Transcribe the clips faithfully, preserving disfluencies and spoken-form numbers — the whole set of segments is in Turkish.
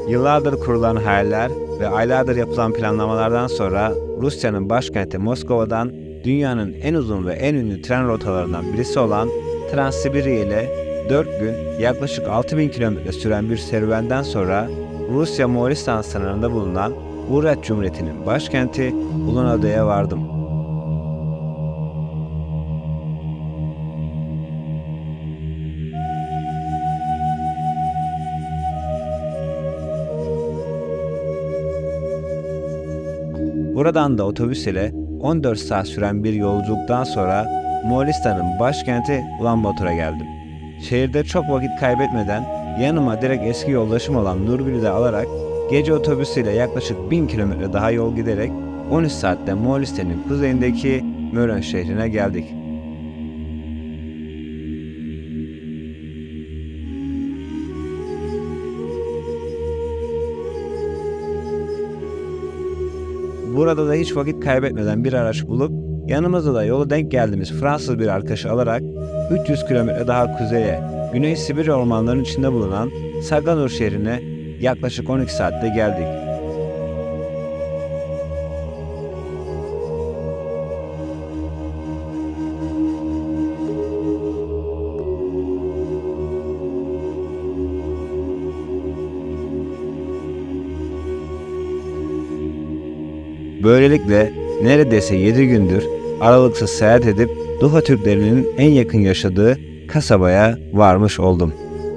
Yıllardır kurulan hayaller ve aylardır yapılan planlamalardan sonra Rusya'nın başkenti Moskova'dan dünyanın en uzun ve en ünlü tren rotalarından birisi olan Transsibirya ile dört gün yaklaşık altı bin kilometre süren bir serüvenden sonra Rusya-Moğolistan sınırında bulunan Buryat Cumhuriyeti'nin başkenti Ulan-Ude'ye vardım. Buradan da otobüs ile on dört saat süren bir yolculuktan sonra Moğolistan'ın başkenti Ulanbator'a geldim. Şehirde çok vakit kaybetmeden yanıma direkt eski yoldaşım olan Nurgül'ü de alarak gece otobüsüyle yaklaşık bin kilometre daha yol giderek on üç saatte Moğolistan'ın kuzeyindeki Mören şehrine geldik. Burada da hiç vakit kaybetmeden bir araç bulup yanımızda da yola denk geldiğimiz Fransız bir arkadaşı alarak üç yüz kilometre daha kuzeye, Güney Sibirya ormanlarının içinde bulunan Saganur şehrine yaklaşık on iki saatte geldik. Böylelikle neredeyse yedi gündür aralıksız seyahat edip Duha Türklerinin en yakın yaşadığı kasabaya varmış oldum.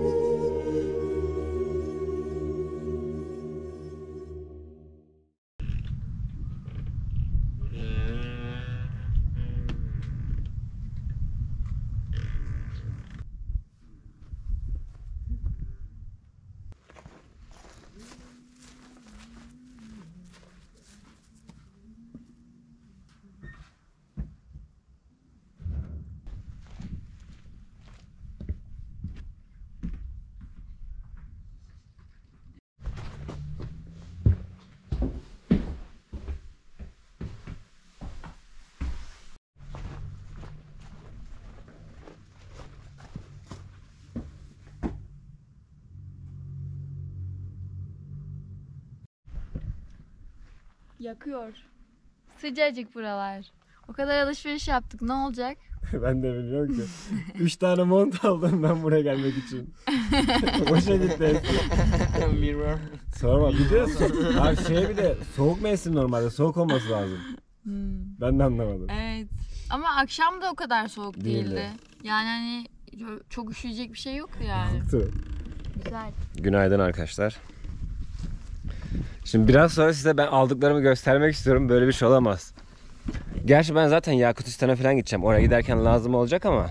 Yakıyor. Sıcacık buralar. O kadar alışveriş yaptık. Ne olacak? Ben de bilmiyorum ki. Üç tane mont aldım ben buraya gelmek için. Boşa gitti. Mirror. Sorma. Bir de so Abi şey bir de soğuk mevsim normalde. Soğuk olması lazım. Hmm. Ben de anlamadım. Evet. Ama akşam da o kadar soğuk değildi. Değildi. Yani hani çok üşüyecek bir şey yoktu yani. Yoktu. Güzel. Günaydın arkadaşlar. Şimdi biraz sonra size ben aldıklarımı göstermek istiyorum. Böyle bir şey olamaz. Gerçi ben zaten Yakutistan'a falan gideceğim. Oraya giderken lazım olacak ama.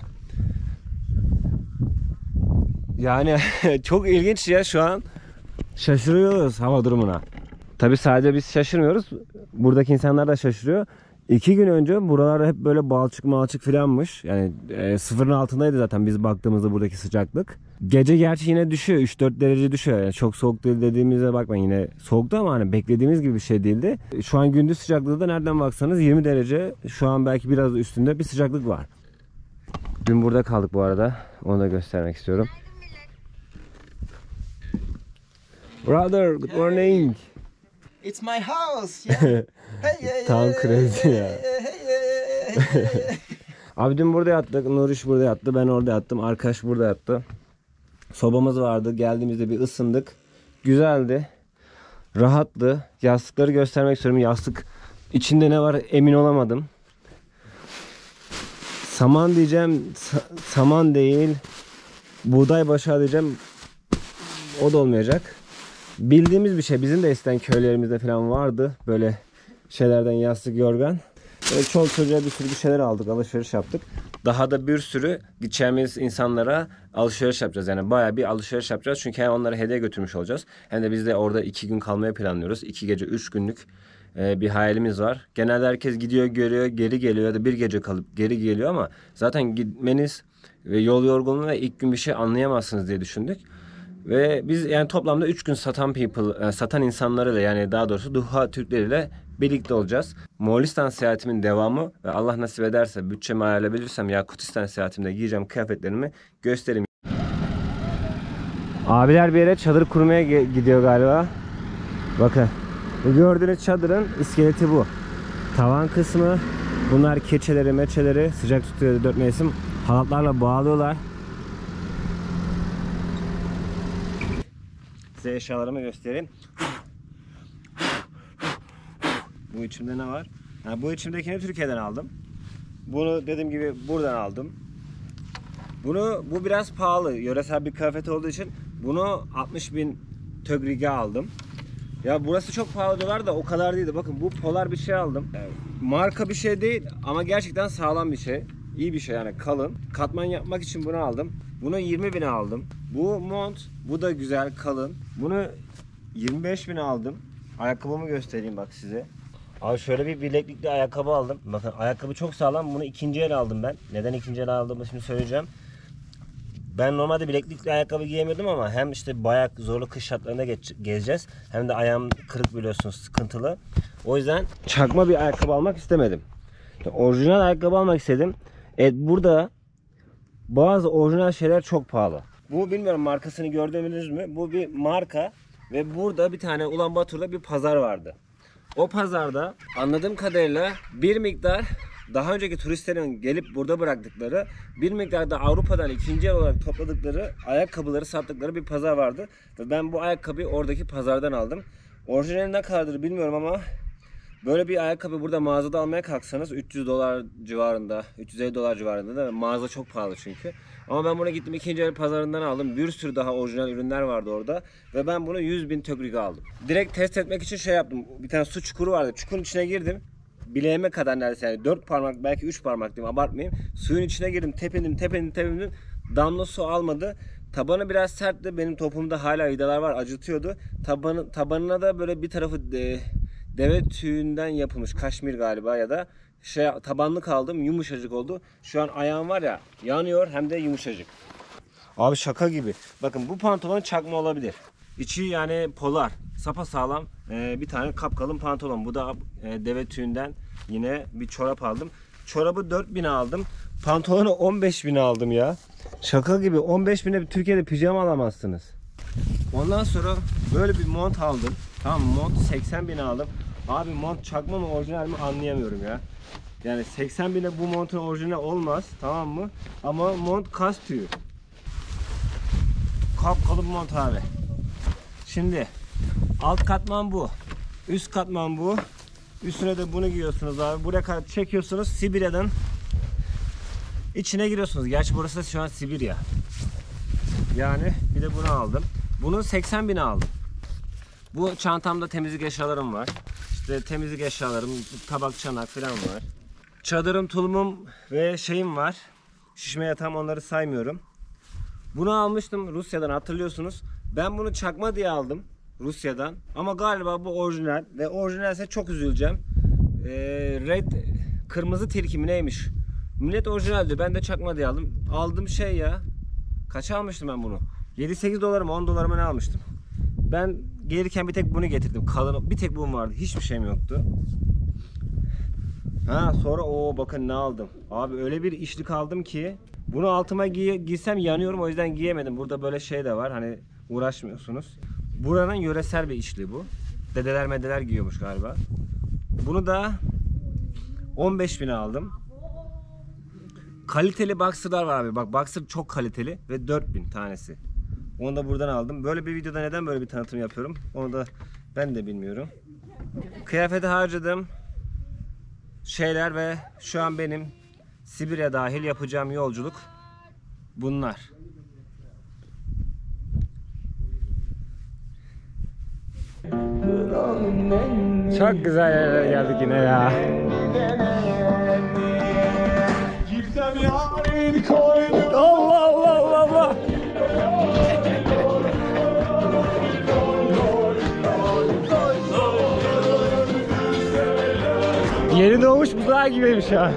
Yani çok ilginç ya, şu an şaşırıyoruz hava durumuna. Tabii sadece biz şaşırmıyoruz. Buradaki insanlar da şaşırıyor. İki gün önce buralar hep böyle balçık malçık filanmış. Yani e, sıfırın altındaydı zaten biz baktığımızda buradaki sıcaklık. Gece gerçi yine düşüyor. üç dört derece düşüyor. Yani çok soğuk değil dediğimize bakmayın, yine soğuktu ama hani beklediğimiz gibi bir şey değildi. Şu an gündüz sıcaklığı da nereden baksanız yirmi derece. Şu an belki biraz üstünde bir sıcaklık var. Dün burada kaldık bu arada. Onu da göstermek istiyorum. Brother, good morning. It's my house. Yeah. Hey, hey, Tam crazy ya. hey, hey, hey. Abi dün burada yattık. Nuriş burada yattı. Ben orada yattım. Arkadaş burada yattı. Sobamız vardı. Geldiğimizde bir ısındık. Güzeldi. Rahattı. Yastıkları göstermek istiyorum. Yastık içinde ne var emin olamadım. Saman diyeceğim. Sa- saman değil. Buğday başağı diyeceğim. O da olmayacak. Bildiğimiz bir şey. Bizim de eskiden köylerimizde falan vardı. Böyle şeylerden yastık, yorgan. Böyle çoluk çocuğa bir sürü bir şeyler aldık. Alışveriş yaptık. Daha da bir sürü gideceğimiz insanlara alışveriş yapacağız. Yani bayağı bir alışveriş yapacağız. Çünkü hem onlara hediye götürmüş olacağız. Hem de biz de orada iki gün kalmayı planlıyoruz. İki gece, üç günlük bir hayalimiz var. Genelde herkes gidiyor, görüyor, geri geliyor ya da bir gece kalıp geri geliyor ama zaten gitmeniz ve yol yorgunluğu ve ilk gün bir şey anlayamazsınız diye düşündük. Ve biz yani toplamda üç gün satan people, satan insanlarıyla, yani daha doğrusu Duha Türkleriyle birlikte olacağız. Moğolistan seyahatimin devamı ve Allah nasip ederse bütçemi ayarlayabilirsem Yakutistan seyahatimde giyeceğim kıyafetlerimi göstereyim. Abiler bir yere çadır kurmaya gidiyor galiba. Bakın. Bu gördüğünüz çadırın iskeleti bu. Tavan kısmı. Bunlar keçeleri, meçeleri sıcak tutuyor dört mevsim. Halatlarla bağlıyorlar. Size eşyalarımı göstereyim. Bu içimde ne var? Ha, bu içimdekini Türkiye'den aldım. Bunu dediğim gibi buradan aldım. Bunu bu biraz pahalı. Yöresel bir kıyafet olduğu için bunu altmış bin tögrige aldım. Ya burası çok pahalı diyorlar da o kadar değildi. Bakın bu polar bir şey aldım. Yani marka bir şey değil ama gerçekten sağlam bir şey. İyi bir şey yani, kalın. Katman yapmak için bunu aldım. Bunu yirmi bine aldım. Bu mont, bu da güzel, kalın. Bunu yirmi beş bine aldım. Ayakkabımı göstereyim bak size. Abi şöyle bir bileklikli ayakkabı aldım. Bakın ayakkabı çok sağlam. Bunu ikinci el aldım ben. Neden ikinci el aldığımı şimdi söyleyeceğim. Ben normalde bileklikli ayakkabı giyemiyordum ama hem işte bayağı zorlu kış şartlarında geç, gezeceğiz. Hem de ayağım kırık, biliyorsunuz, sıkıntılı. O yüzden çakma bir ayakkabı almak istemedim. İşte orijinal ayakkabı almak istedim. Evet, burada bazı orijinal şeyler çok pahalı. Bu bilmiyorum markasını gördünüz mü? Bu bir marka ve burada bir tane Ulanbator'da bir pazar vardı. O pazarda anladığım kadarıyla bir miktar daha önceki turistlerin gelip burada bıraktıkları, bir miktar da Avrupa'dan ikinci el olarak topladıkları ayakkabıları sattıkları bir pazar vardı. Ve ben bu ayakkabıyı oradaki pazardan aldım. Orijinali ne kadardır bilmiyorum ama böyle bir ayakkabı burada mağazada almaya kalksanız üç yüz dolar civarında, üç yüz elli dolar civarında da, mağaza çok pahalı çünkü. Ama ben buna gittim, ikinci el pazarından aldım. Bir sürü daha orijinal ürünler vardı orada. Ve ben bunu yüz bin tögrige aldım. Direkt test etmek için şey yaptım. Bir tane su çukuru vardı. Çukurun içine girdim. Bileğime kadar neredeyse, yani dört parmak, belki üç parmak diyeyim, abartmayayım. Suyun içine girdim, tepindim, tepindim, tepindim. Damla su almadı. Tabanı biraz sertti. Benim topumda hala vidalar var, acıtıyordu. Tabanı, tabanına da böyle bir tarafı de, deve tüyünden yapılmış, kaşmir galiba ya da şey, tabanlık aldım, yumuşacık oldu. Şu an ayağım var ya, yanıyor hem de yumuşacık. Abi şaka gibi. Bakın bu pantolon çakma olabilir. İçi yani polar, sapasağlam ee, bir tane kapkalın pantolon. Bu da e, deve tüyünden yine bir çorap aldım. Çorabı dört bine aldım. Pantolonu on beş bine aldım ya. Şaka gibi, on beş bine Türkiye'de pijama alamazsınız. Ondan sonra böyle bir mont aldım. Tamam, mont seksen bine aldım. Abi mont çakma mı orijinal mi anlayamıyorum ya. Yani seksen bine bu montun orijinal olmaz, tamam mı? Ama mont kas tüyü. Kapkalı mont abi. Şimdi alt katman bu. Üst katman bu. Üstüne de bunu giyiyorsunuz abi. Buraya kadar çekiyorsunuz. Sibirya'dan içine giriyorsunuz. Gerçi burası da şu an Sibirya. Yani bir de bunu aldım. Bunu seksen bine aldım. Bu çantamda temizlik eşyalarım var. İşte temizlik eşyalarım, tabak, çanak falan var. Çadırım, tulumum ve şeyim var. Şişme yatağım, onları saymıyorum. Bunu almıştım Rusya'dan, hatırlıyorsunuz. Ben bunu çakma diye aldım Rusya'dan. Ama galiba bu orijinal ve orijinalse çok üzüleceğim. Ee, red, kırmızı tilki mi neymiş? Millet orijinal diyor. Ben de çakma diye aldım. Aldığım şey ya. Kaça almıştım ben bunu? yedi sekiz dolarım, on dolarıma ne almıştım? Ben gelirken bir tek bunu getirdim. Kalın, bir tek bunun vardı. Hiçbir şeyim yoktu. Ha sonra o bakın ne aldım. Abi öyle bir işlik aldım ki bunu altıma giy giysem yanıyorum, o yüzden giyemedim. Burada böyle şey de var, hani uğraşmıyorsunuz. Buranın yöresel bir işliği bu. Dedeler medeler giyiyormuş galiba. Bunu da on beş bine aldım. Kaliteli boxer'lar var abi. Bak boxer çok kaliteli ve dört bin tanesi. Onu da buradan aldım. Böyle bir videoda neden böyle bir tanıtım yapıyorum? Onu da ben de bilmiyorum. Kıyafete harcadım şeyler ve şu an benim Sibirya dahil yapacağım yolculuk bunlar. Çok güzel yerlere geldik yine ya. Allah Allah Allah Allah. Yeni doğmuş buzağı gibiymiş ya.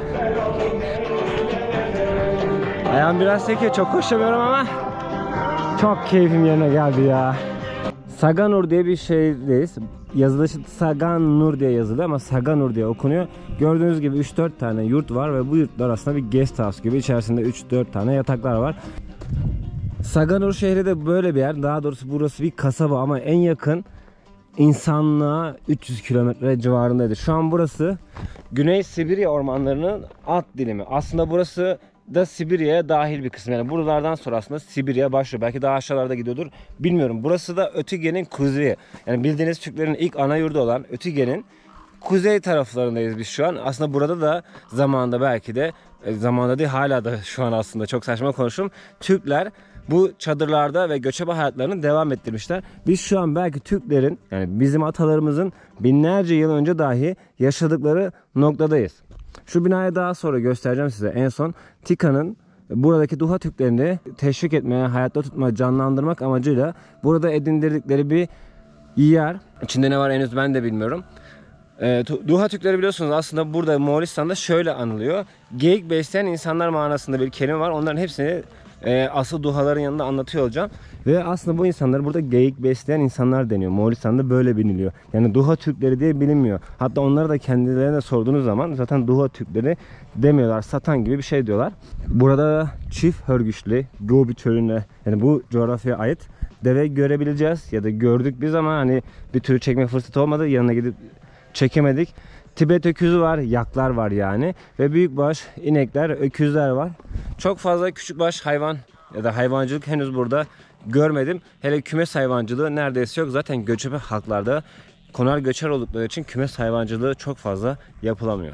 Ayağım biraz sekiyor, çok koşamıyorum ama çok keyfim yerine geldi ya. Saganur diye bir şeydeyiz. Yazılışı Saganur diye yazılıyor ama Saganur diye okunuyor. Gördüğünüz gibi üç dört tane yurt var ve bu yurtlar aslında bir guest house gibi. İçerisinde üç dört tane yataklar var. Saganur şehri de böyle bir yer. Daha doğrusu burası bir kasaba ama en yakın insanlığa üç yüz kilometre civarındaydı. Şu an burası Güney Sibirya ormanlarının alt dilimi. Aslında burası da Sibirya'ya dahil bir kısım. Yani buralardan sonra aslında Sibirya başlıyor. Belki daha aşağılarda gidiyordur. Bilmiyorum. Burası da Ötügen'in kuzeyi. Yani bildiğiniz Türklerin ilk ana yurdu olan Ötügen'in kuzey taraflarındayız biz şu an. Aslında burada da zamanında belki de zamanında değil hala da şu an aslında çok saçma konuşum. Türkler bu çadırlarda ve göçebe hayatlarını devam ettirmişler. Biz şu an belki Türklerin yani bizim atalarımızın binlerce yıl önce dahi yaşadıkları noktadayız. Şu binayı daha sonra göstereceğim size. En son Tika'nın buradaki Duha Türklerini teşvik etmeye, hayatta tutmaya, canlandırmak amacıyla burada edindirdikleri bir yer. İçinde ne var henüz ben de bilmiyorum. E, Duha Türkleri biliyorsunuz aslında burada Moğolistan'da şöyle anılıyor. Geyik besleyen insanlar manasında bir kelime var. Onların hepsini e, asıl duhaların yanında anlatıyor olacağım. Ve aslında bu insanlar burada geyik besleyen insanlar deniyor. Moğolistan'da böyle biliniyor. Yani Duha Türkleri diye bilinmiyor. Hatta onlara da kendilerine sorduğunuz zaman zaten Duha Türkleri demiyorlar. Satan gibi bir şey diyorlar. Burada çift hörgüçlü Gobi çölüne yani bu coğrafyaya ait deve görebileceğiz. Ya da gördük biz ama hani bir türlü çekme fırsatı olmadı. Yanına gidip çekemedik. Tibet öküzü var, yaklar var yani ve büyükbaş inekler, öküzler var. Çok fazla küçükbaş hayvan ya da hayvancılık henüz burada görmedim. Hele kümes hayvancılığı neredeyse yok. Zaten göçebe halklarda konar göçer oldukları için kümes hayvancılığı çok fazla yapılamıyor.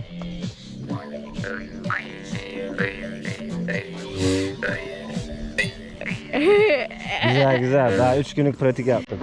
Güzel güzel. Daha üç günlük pratik yaptım.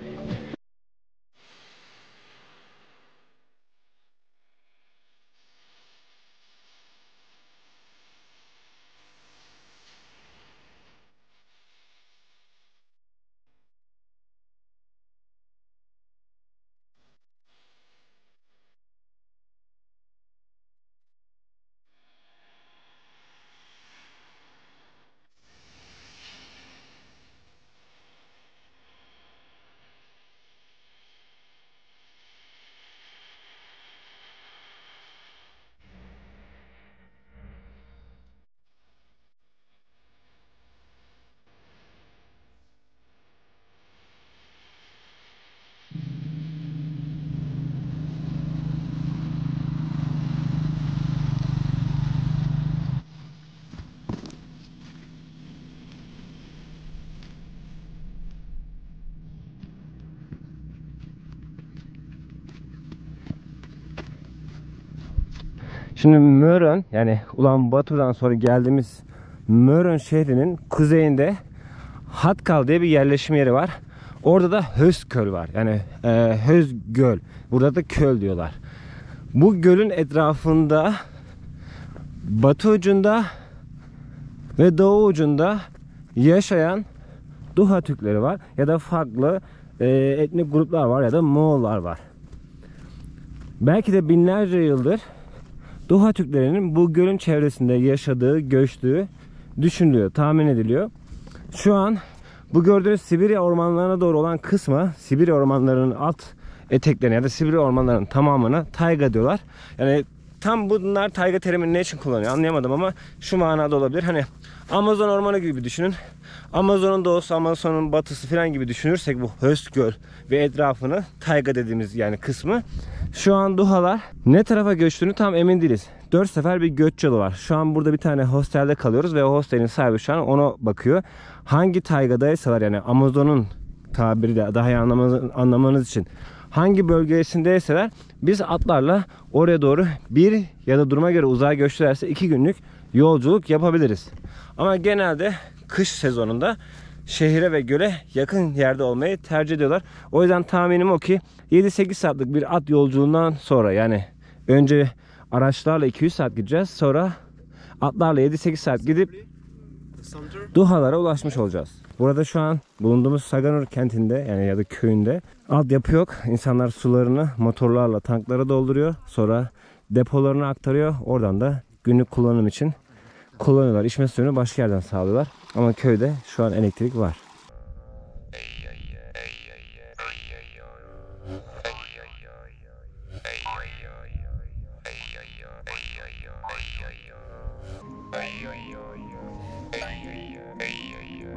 Şimdi Mören yani Ulanbator'dan sonra geldiğimiz Mören şehrinin kuzeyinde Hatkal diye bir yerleşim yeri var. Orada da Hözköl var. Yani e, Hözgöl. Burada da köl diyorlar. Bu gölün etrafında batı ucunda ve doğu ucunda yaşayan Duha Türkleri var. Ya da farklı e, etnik gruplar var ya da Moğollar var. Belki de binlerce yıldır Duha Türklerinin bu gölün çevresinde yaşadığı, göçtüğü düşünülüyor, tahmin ediliyor. Şu an bu gördüğünüz Sibirya ormanlarına doğru olan kısma, Sibirya ormanlarının alt eteklerine ya da Sibirya ormanlarının tamamına tayga diyorlar. Yani tam bunlar tayga terimini ne için kullanıyor anlayamadım ama şu manada olabilir. Hani Amazon ormanı gibi düşünün. Amazon'un doğusu, Amazon'un batısı falan gibi düşünürsek bu Hözgöl ve etrafını tayga dediğimiz yani kısmı. Şu an Duhalar ne tarafa göçtüğünü tam emin değiliz. dört sefer bir göç yolu var. Şu an burada bir tane hostelde kalıyoruz ve o hostelin sahibi şu an ona bakıyor. Hangi taygadaysalar yani Amazon'un tabiriyle daha iyi anlamanız, anlamanız için hangi bölgesindeyseler biz atlarla oraya doğru bir ya da duruma göre uzağa göçtülerse iki günlük yolculuk yapabiliriz. Ama genelde kış sezonunda şehire ve göle yakın yerde olmayı tercih ediyorlar. O yüzden tahminim o ki yedi sekiz saatlik bir at yolculuğundan sonra yani önce araçlarla iki yüz saat gideceğiz. Sonra atlarla yedi sekiz saat gidip Duhalara ulaşmış olacağız. Burada şu an bulunduğumuz Saganur kentinde yani ya da köyünde altyapı yok. İnsanlar sularını motorlarla tanklara dolduruyor. Sonra depolarına aktarıyor. Oradan da günlük kullanım için kullanıyorlar. İçme suyunu başka yerden sağlıyorlar. Ama köyde şu an elektrik var.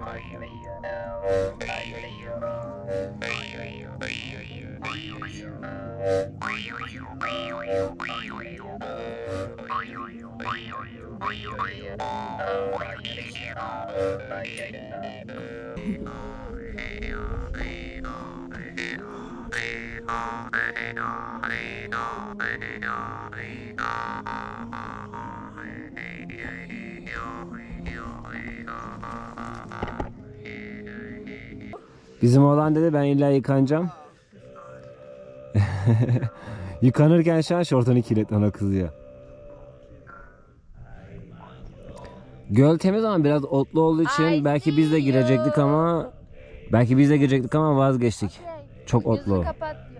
Bizim oğlan dedi ben illa yıkanacağım. Yıkanırken şu an şortunu kirletti, ona kızıyor. Göl temiz ama biraz otlu olduğu için Ay, belki biz de girecektik ama belki biz de girecektik ama vazgeçtik. Çok otlu. Gözünü kapat diyor.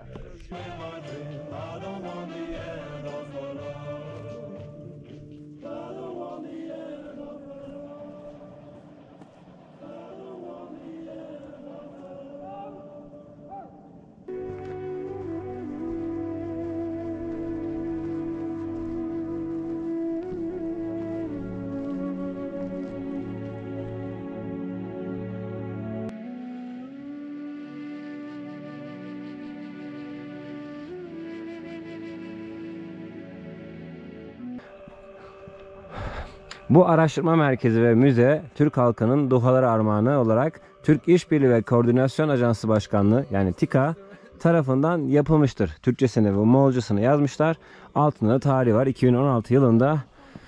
Bu araştırma merkezi ve müze Türk halkının Duhaları Armağanı olarak Türk İşbirliği ve Koordinasyon Ajansı Başkanlığı yani TİKA tarafından yapılmıştır. Türkçesini ve Moğolcasını yazmışlar. Altında da tarihi var. iki bin on altı yılında.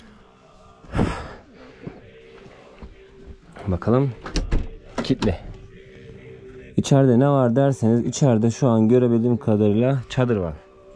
Bakalım. Kilitli. İçeride ne var derseniz içeride şu an görebildiğim kadarıyla çadır var.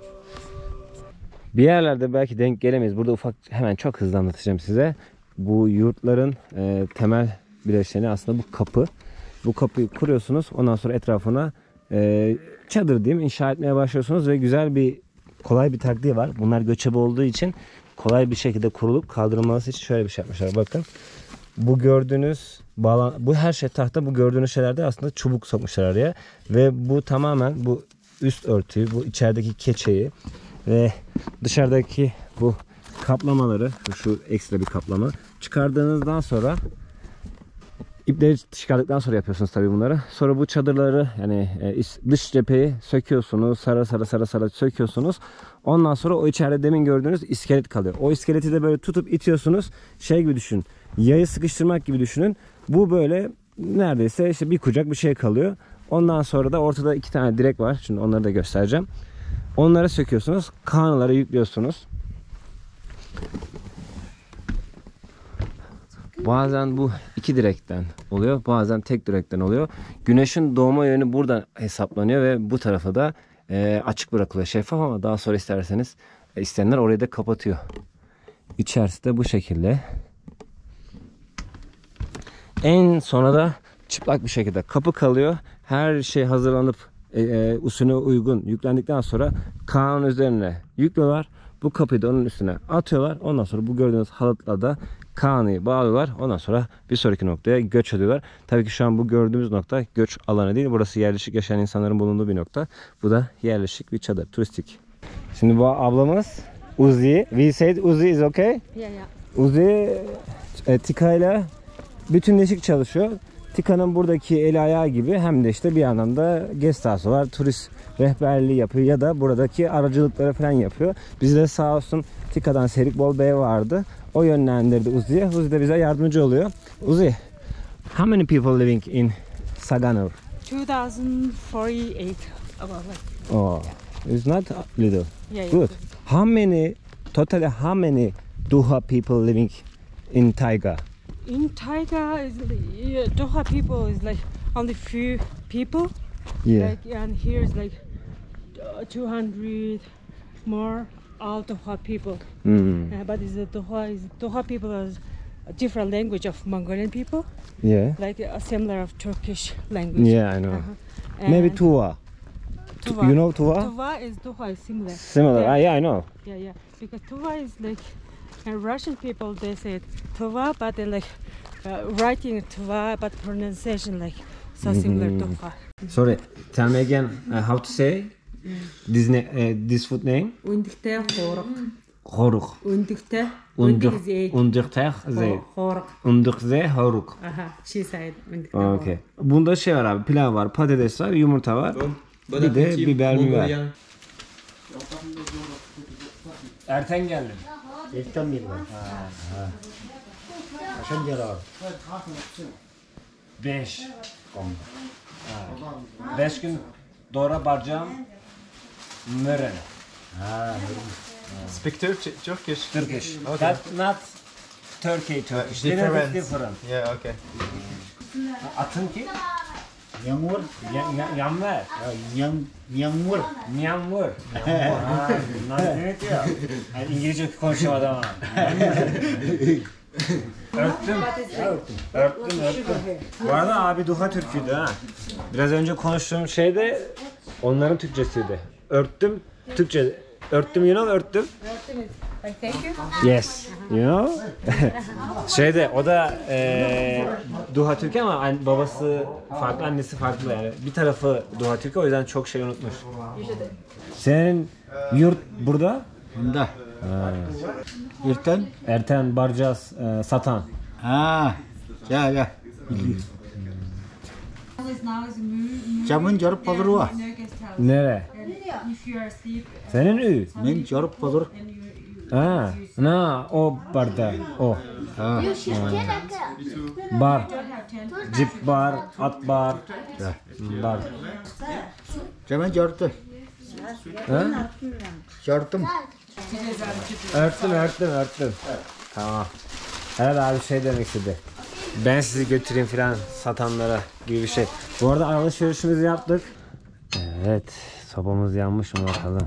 Bir yerlerde belki denk gelemeyiz. Burada ufak hemen çok hızlı anlatacağım size. Bu yurtların e, temel bileşeni aslında bu kapı. Bu kapıyı kuruyorsunuz. Ondan sonra etrafına e, çadır diyeyim inşa etmeye başlıyorsunuz ve güzel bir kolay bir taktiği var. Bunlar göçebe olduğu için kolay bir şekilde kurulup kaldırılması için şöyle bir şey yapmışlar. Bakın. Bu gördüğünüz bağlan bu her şey tahta, bu gördüğünüz şeylerde aslında çubuk sokmuşlar araya ve bu tamamen bu üst örtüyü, bu içerideki keçeyi ve dışarıdaki bu kaplamaları, şu ekstra bir kaplama çıkardığınızdan sonra ipleri çıkardıktan sonra yapıyorsunuz tabii bunları. Sonra bu çadırları yani dış cepheyi söküyorsunuz, sara sara sara sara söküyorsunuz. Ondan sonra o içeride demin gördüğünüz iskelet kalıyor. O iskeleti de böyle tutup itiyorsunuz. Şey gibi düşün. Yayı sıkıştırmak gibi düşünün. Bu böyle neredeyse işte bir kucak bir şey kalıyor. Ondan sonra da ortada iki tane direk var. Şimdi onları da göstereceğim. Onları söküyorsunuz. Kanalara yüklüyorsunuz. Bazen bu iki direkten oluyor. Bazen tek direkten oluyor. Güneşin doğma yönü buradan hesaplanıyor ve bu tarafa da e, açık bırakılıyor. Şeffaf ama daha sonra isterseniz e, isteyenler orayı da kapatıyor. İçerisi de bu şekilde. En sona da çıplak bir şekilde kapı kalıyor. Her şey hazırlanıp e, e, usulüne uygun yüklendikten sonra kanun üzerine yüklüyorlar. Bu kapıyı da onun üstüne atıyorlar. Ondan sonra bu gördüğünüz halatla da kanıyı bağlıyorlar. Ondan sonra bir sonraki noktaya göç ediyorlar. Tabii ki şu an bu gördüğümüz nokta göç alanı değil. Burası yerleşik yaşayan insanların bulunduğu bir nokta. Bu da yerleşik bir çadır, turistik. Şimdi bu ablamız Uzi. We said Uzi is okay. Yeah, yeah. Uzi e, Tika ile bütünleşik çalışıyor. Tika'nın buradaki eli ayağı gibi hem de işte bir yandan da guest house var. Turist rehberliği yapıyor ya da buradaki aracılıkları falan yapıyor. Biz de sağ olsun Tika'dan Serikbol Bey vardı. O yönlendirdi Uzi'ye. Uzi de bize yardımcı oluyor. Uzi, how many people living in Saganur? two thousand forty-eight about like. Oh, it's not little. Yeah, yeah. Good. How many, totally how many Duha people living in Taiga? In Taiga is yeah, Doha people is like only few people. Yeah. Like and here is like uh, two hundred more all Doha people. Mm. Uh, but is the Doha is Doha people is a different language of Mongolian people, Yeah. like a similar of Turkish language. Yeah, I know. Uh-huh. Maybe And Tuva. Tuva. You know Tuva? Tuva is Doha is similar. Similar. Yeah. Ah, yeah, I know. Yeah, yeah. Because Tuva is like, and Russian people they say Tuva, but they like uh, writing Tuva, but pronunciation like so similar Mhm. to Tuva. Sorry, tell me again uh, how to say this na- uh, this food name? Ундихтэй хоорог. Horuk. Undukta. Unduk. Unduk ze. Undukta ze. Horuk. Unduk ze horuk. Aha. She said undukta. Okey. Bunda şey var abi. Pilav var, patates var, yumurta var. Bir de biber mi var? Erten geldim. 일단 밀고. Kaçın yarar? Beş. Ha. Beş gün doğru baracağım. Mören. Ha, Speak Tur- Turkish. Turkish. Okay. That's not Turkey Turkish. Little bit Different. different. Yeah, okay. Atın ki? Myanmar. Ya- ya- Yanmer. Myang Myanmar. Myanmar. Ha, bunlar ne diyor? Yani İngilizce konuşuyor adam. Örttüm. Örttüm, örttüm. Bu arada abi Duha Türk'üydü ha. Biraz önce konuştuğum şey de onların Türkçesiydi. Örttüm, Türkçe. Örttüm, you know, örttüm. Like thank you. Yes. You know? Şeyde o da eee Duha Türk ama an- babası farklı, annesi farklı yani. Bir tarafı Duha Türk, o yüzden çok şey unutmuş. Senin yurt burada? Bunda. İrten. Erten, Barcaz, eee, Satan. Ha. Ya ya. Camın jarıp pazarı Nere? Senin ü. Men jarıp pazarı. Ha, na o barda o. Ha. Bar. Cip bar, at bar. Bar. Camın jarıtı. Ha? Jarıtım. Örttüm, örttüm, örttüm. Tamam. Herhalde abi şey demek istedi. Ben sizi götüreyim filan satanlara gibi bir şey. Bu arada alışverişimizi yaptık. Evet, sobamız yanmış mı bakalım.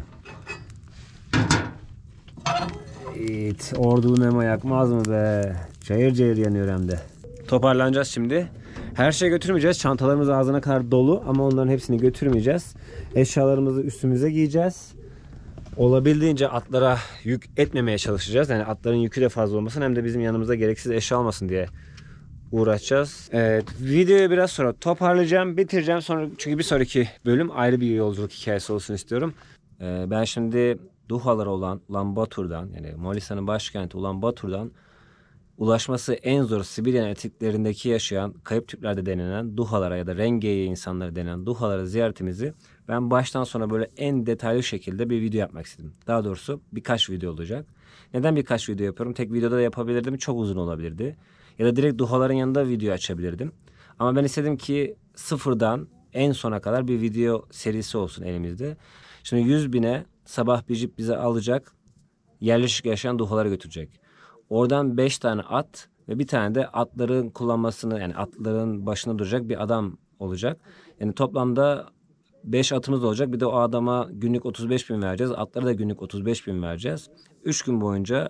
Evet, ordu memo yakmaz mı be? Cayır cayır yanıyor hem de. Toparlanacağız şimdi. Her şeyi götürmeyeceğiz. Çantalarımız ağzına kadar dolu ama onların hepsini götürmeyeceğiz. Eşyalarımızı üstümüze giyeceğiz. Olabildiğince atlara yük etmemeye çalışacağız. Yani atların yükü de fazla olmasın hem de bizim yanımızda gereksiz eşya olmasın diye uğraşacağız. Evet, videoyu biraz sonra toparlayacağım, bitireceğim. Sonra çünkü bir sonraki bölüm ayrı bir yolculuk hikayesi olsun istiyorum. Ee, ben şimdi Duhalar olan Ulanbator'dan, yani Moğolistan'ın başkenti Ulanbator'dan ulaşması en zor Sibirya eteklerindeki yaşayan kayıp Türklerde denilen Duhalara ya da Rengeye insanları denen Duhalara ziyaretimizi ben baştan sona böyle en detaylı şekilde bir video yapmak istedim. Daha doğrusu birkaç video olacak. Neden birkaç video yapıyorum? Tek videoda da yapabilirdim. Çok uzun olabilirdi. Ya da direkt Duhaların yanında video açabilirdim. Ama ben istedim ki sıfırdan en sona kadar bir video serisi olsun elimizde. Şimdi yüz bine sabah bir jip bize alacak. Yerleşik yaşayan Duhalara götürecek. Oradan beş tane at ve bir tane de atların kullanmasını, yani atların başına duracak bir adam olacak. Yani toplamda beş atımız olacak. Bir de o adama günlük otuz beş bin vereceğiz. Atlara da günlük otuz beş bin vereceğiz. üç gün boyunca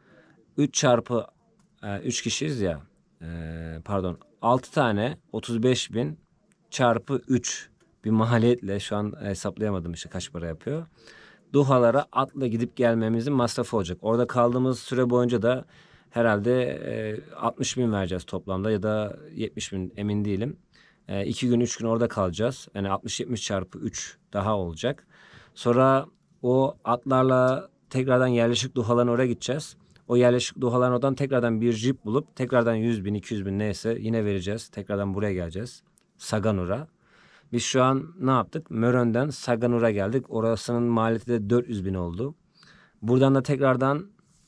üç çarpı üç kişiyiz ya, pardon altı tane otuz beş bin çarpı üç bir maliyetle, şu an hesaplayamadım işte kaç para yapıyor. Duhalara atla gidip gelmemizin masrafı olacak. Orada kaldığımız süre boyunca da herhalde e, altmış bin vereceğiz toplamda ya da yetmiş bin, emin değilim. E, iki gün üç gün orada kalacağız. Yani altmış yetmiş çarpı üç daha olacak. Sonra o atlarla tekrardan yerleşik Duhaların oraya gideceğiz. O yerleşik Duhaların oradan tekrardan bir jip bulup tekrardan yüz bin iki yüz bin neyse yine vereceğiz. Tekrardan buraya geleceğiz. Saganur'a. Biz şu an ne yaptık? Mören'den Saganur'a geldik. Orasının maliyeti de dört yüz bin oldu. Buradan da tekrardan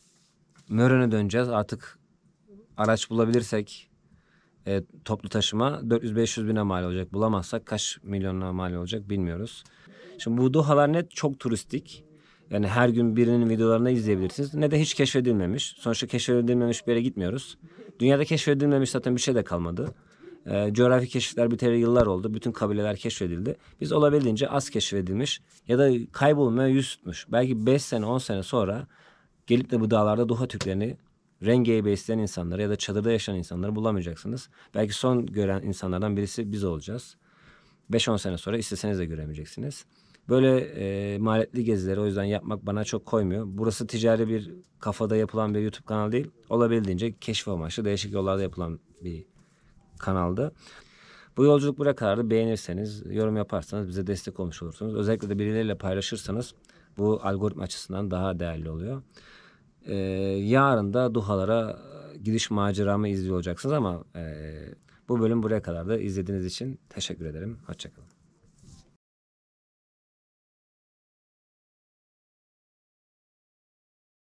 Mören'e döneceğiz. Artık araç bulabilirsek e, toplu taşıma dört yüz beş yüz bine mal olacak. Bulamazsak kaç milyonuna mal olacak bilmiyoruz. Şimdi bu Duhalar ne çok turistik. Yani her gün birinin videolarını izleyebilirsiniz. Ne de hiç keşfedilmemiş. Sonuçta keşfedilmemiş bir yere gitmiyoruz. Dünyada keşfedilmemiş zaten bir şey de kalmadı. E, coğrafi keşifler biteli yıllar oldu. Bütün kabileler keşfedildi. Biz olabildiğince az keşfedilmiş ya da kaybolmaya yüz tutmuş. Belki beş sene on sene sonra gelip de bu dağlarda Duha Türklerini, Renge'yi besleyen insanları ya da çadırda yaşayan insanları bulamayacaksınız. Belki son gören insanlardan birisi biz olacağız. beş on sene sonra isteseniz de göremeyeceksiniz. Böyle e, maliyetli gezileri o yüzden yapmak bana çok koymuyor. Burası ticari bir kafada yapılan bir YouTube kanalı değil. Olabildiğince keşif amaçlı değişik yollarda yapılan bir kanaldı. Bu yolculuk buraya kadardı. Beğenirseniz, yorum yaparsanız bize destek olmuş olursunuz. Özellikle de birileriyle paylaşırsanız bu algoritma açısından daha değerli oluyor. Ee, yarın da Duhalara gidiş maceramı izliyor olacaksınız ama e, bu bölüm buraya kadar da izlediğiniz için teşekkür ederim. Hoşçakalın.